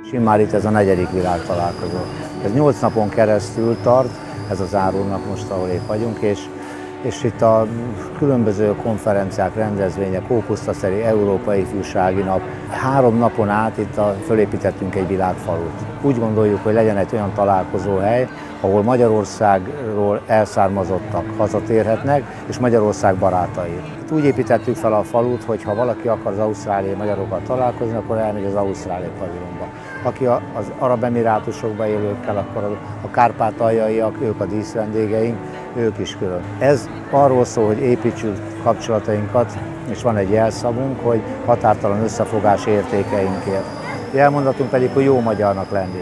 Már itt ez a 4. világtalálkozó. Ez 8 napon keresztül tart, ez a zárónap most, ahol épp vagyunk, és itt a különböző konferenciák, rendezvények, Ópusztaszeri Európai Ifjúsági Nap. 3 napon át itt fölépítettünk egy világfalut. Úgy gondoljuk, hogy legyen egy olyan találkozóhely, ahol Magyarországról elszármazottak hazatérhetnek, és Magyarország barátai. Itt úgy építettük fel a falut, hogy ha valaki akar az ausztráliai magyarokkal találkozni, akkor elmegy az ausztráliai pavilonba. Aki az Arab Emirátusokban élőkkel, akkor a kárpátaljaiak, ők a díszvendégeink, ők is külön. Ez arról szól, hogy építsük kapcsolatainkat, és van egy jelszavunk, hogy határtalan összefogás értékeinkért. Jelmondatunk pedig, hogy jó magyarnak lenni.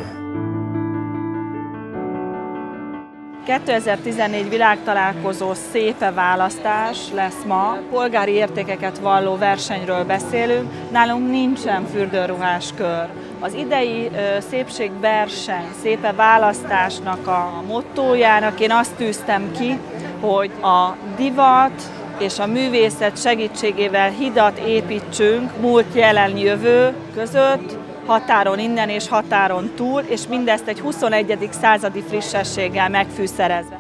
2014 világtalálkozó szépe választás lesz ma, polgári értékeket valló versenyről beszélünk, nálunk nincsen fürdőruhás kör. Az idei szépségverseny, szépe választásnak a mottójának én azt tűztem ki, hogy a divat és a művészet segítségével hidat építsünk múlt, jelen, jövő között, határon innen és határon túl, és mindezt egy 21. századi frissességgel megfűszerezve.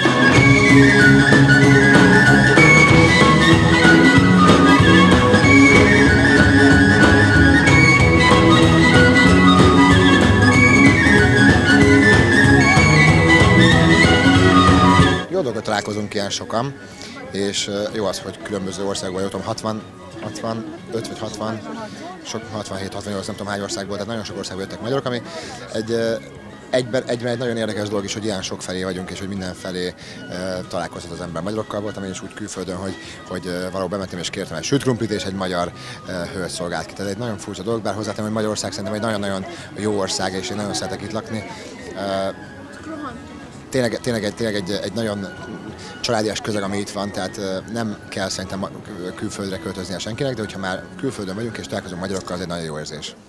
Jó dolgot találkozunk ilyen sokan, és jó az, hogy különböző országból jöttem, 65 vagy 60, 67, 68, nem tudom hány országból, tehát nagyon sok országból jöttek magyarok, ami egyben egy nagyon érdekes dolog is, hogy ilyen sok felé vagyunk, és hogy mindenfelé találkozhat az ember. Magyarokkal voltam én is úgy külföldön, hogy valahol bementem és kértem egy sült krumplit, és egy magyar hölgy szolgált ki. Tehát egy nagyon furcsa dolog, bár hozzáteszem, hogy Magyarország szerintem egy nagyon-nagyon jó ország, és én nagyon szeretek itt lakni. Tényleg egy nagyon családias közeg, ami itt van, tehát nem kell szerintem külföldre költöznie senkinek, de hogyha már külföldön vagyunk és találkozunk magyarokkal, az egy nagyon jó érzés.